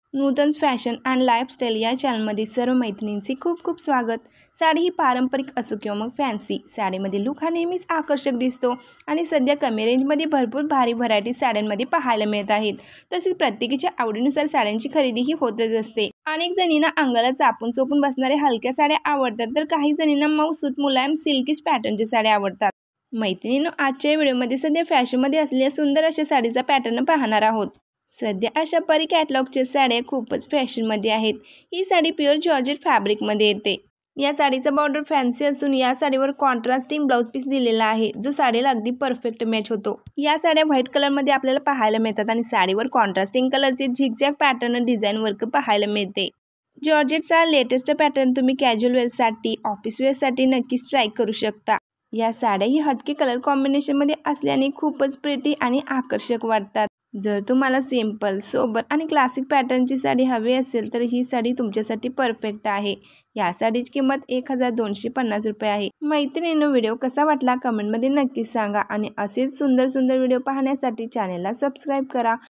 Nutan fashion and lifestyle या चॅनलमध्ये सर्व मैत्रिणींचे खूप खूप स्वागत। साडी ही पारंपरिक असो किंवा मग फॅन्सी, साडीमध्ये लुक हा नेहमीच आकर्षक दिसतो आणि सध्या कमी रेंजमध्ये भरपूर भारी व्हरायटी साड्यांमध्ये पाहायला मिळत आहेत। तसेच प्रत्येकाच्या आवडीनुसार साड्यांची खरेदीही होतच असते। अनेक जणींना अंगाला चापून चोपून बसणाऱ्या हलक्या साड्या आवडतात, तर काही जणींना मऊसूत मुलायम सिल्कीश पॅटर्नच्या साड्या आवडतात। मैत्रिणींनो, आजच्या व्हिडिओमध्ये सध्या फॅशनमध्ये असलेल्या सुंदर अशा साडीचा पॅटर्न पाहणार आहोत। सध्या अशा परी कॅटलॉगच्या साड्या खूपच फॅशनमध्ये आहेत। ही साडी प्युअर जॉर्जेट फॅब्रिकमध्ये येते। या साडीचा बॉर्डर फॅन्सी असून या साडीवर कॉन्ट्रास्टिंग ब्लाउज पीस दिलेला आहे, जो साडीला अगदी परफेक्ट मॅच होतो। या साड्या व्हाईट कलरमध्ये आपल्याला पाहायला मिळतात आणि साडीवर कॉन्ट्रास्टिंग कलरचे झिगझॅग पॅटर्न डिझाईन वर्क पाहायला मिळते। जॉर्जेटचा लेटेस्ट पॅटर्न तुम्ही कॅज्युअल वेअरसाठी, ऑफिस वेअरसाठी नक्कीच ट्राय करू शकता। या साड्या ही हटके कलर कॉम्बिनेशनमध्ये असल्याने खूपच प्रिटी आणि आकर्षक वाटतात। जर तुम्हाला सिंपल, सोबर आणि क्लासिक पॅटर्नची साडी हवी असेल तर ही साडी तुमच्यासाठी परफेक्ट आहे। या साडीची किंमत 1250 रुपये आहे। मैत्रिणींनो, व्हिडिओ कसा वाटला कमेंटमध्ये नक्कीच सांगा आणि असेच सुंदर व्हिडिओ पाहण्यासाठी चॅनलला सबस्क्राईब करा।